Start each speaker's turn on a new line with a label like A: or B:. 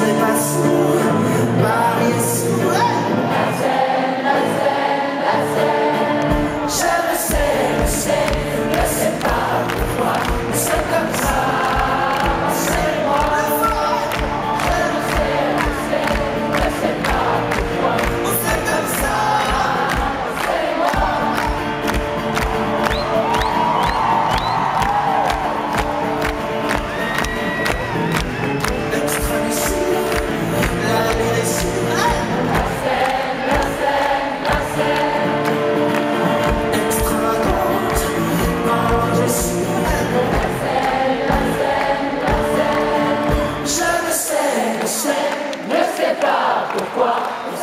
A: serai pas sourd, marié sourd. La scène, la scène, la scène. Je le sais pas pourquoi, mais c'est comme ça, c'est moi. Je le sais pas pourquoi, mais c'est comme ça, c'est moi. Extravagant, la direction. La scène, la scène, la scène. Extravagante, quand je suis. La scène, la scène, la scène. Je ne sais pas pourquoi.